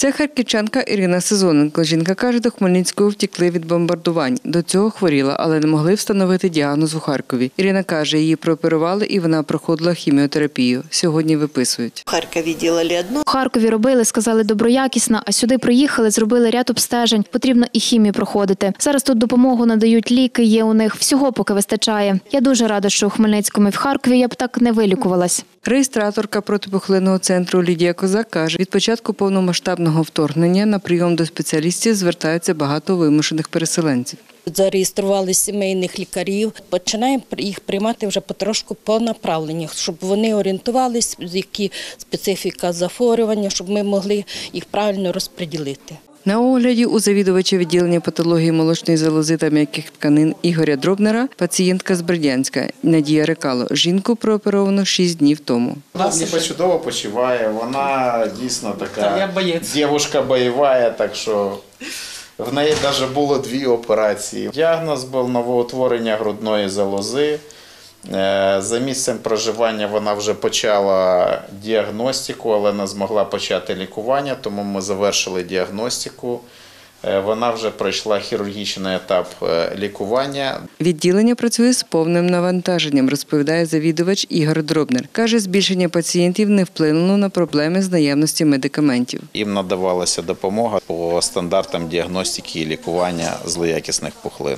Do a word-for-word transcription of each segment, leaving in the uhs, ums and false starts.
Це харківчанка Ірина Сезоненко. Жінка каже, до Хмельницького втекли від бомбардувань. До цього хворіла, але не могли встановити діагноз у Харкові. Ірина каже, її прооперували і вона проходила хіміотерапію. Сьогодні виписують. В Харкові робили одну. У Харкові робили, сказали, доброякісно, а сюди приїхали, зробили ряд обстежень. Потрібно і хімію проходити. Зараз тут допомогу надають, ліки є у них. Всього поки вистачає. Я дуже рада, що у Хмельницькому і в Харкові я б так не вилікувалась. Реєстраторка протипухлинного центру Лідія Козак каже, від початку повномасштабного вторгнення на прийом до спеціалістів звертаються багато вимушених переселенців. Зареєстрували сімейних лікарів, починаємо їх приймати вже потрошку по направленнях, щоб вони орієнтувалися, які специфіка захворювання, щоб ми могли їх правильно розподілити. На огляді у завідувача відділення патології молочної залози та м'яких тканин Ігоря Дробнера пацієнтка з Бердянська Надія Рекало. Жінку прооперовано шість днів тому. Вона чудово почуває, вона дійсно така дівчинка бойова, так що в неї навіть було дві операції. Діагноз був новоутворення грудної залози. За місцем проживання вона вже почала діагностику, але не змогла почати лікування, тому ми завершили діагностику. Вона вже пройшла хірургічний етап лікування. Відділення працює з повним навантаженням, розповідає завідувач Ігор Дробнер. Каже, збільшення пацієнтів не вплинуло на проблеми з наявності медикаментів. Їм надавалася допомога по стандартам діагностики і лікування злоякісних пухлин.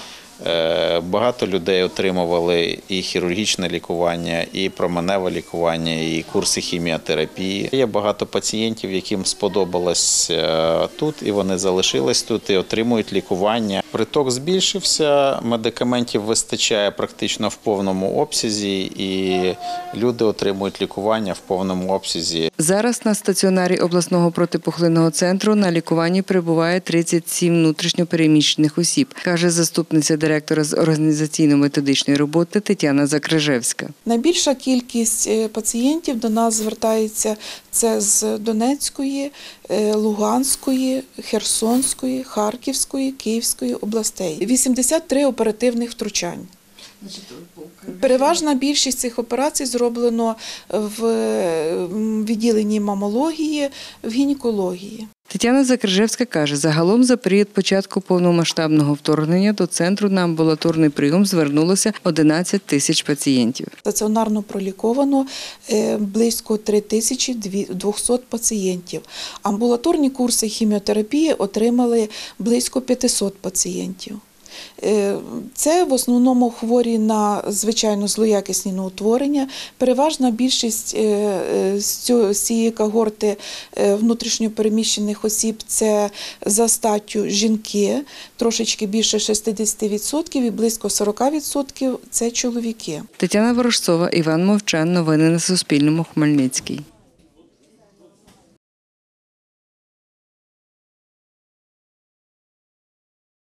Багато людей отримували і хірургічне лікування, і променеве лікування, і курси хіміотерапії. Є багато пацієнтів, яким сподобалось тут, і вони залишились тут, і отримують лікування. Приток збільшився, медикаментів вистачає практично в повному обсязі, і люди отримують лікування в повному обсязі. Зараз на стаціонарі обласного протипухлинного центру на лікуванні перебуває тридцять сім внутрішньопереміщених осіб, каже заступниця директора з організаційно-методичної роботи Тетяна Закрижевська. Найбільша кількість пацієнтів до нас звертається це з Донецької, Луганської, Херсонської, Харківської, Київської областей. вісімдесят три оперативних втручань. Переважна більшість цих операцій зроблено в відділенні мамології, в гінекології. Тетяна Закрижевська каже, загалом за період початку повномасштабного вторгнення до центру на амбулаторний прийом звернулося одинадцять тисяч пацієнтів. Стаціонарно проліковано близько три тисячі двісті пацієнтів. Амбулаторні курси хіміотерапії отримали близько п'ятсот пацієнтів. Це в основному хворі на, звичайно, злоякісні новоутворення. Переважна більшість з цієї когорти внутрішньопереміщених осіб – це за статтю жінки, трошечки більше шістдесят відсотків і близько сорок відсотків – це чоловіки. Тетяна Ворожцова, Іван Мовчан. Новини на Суспільному. Хмельницький.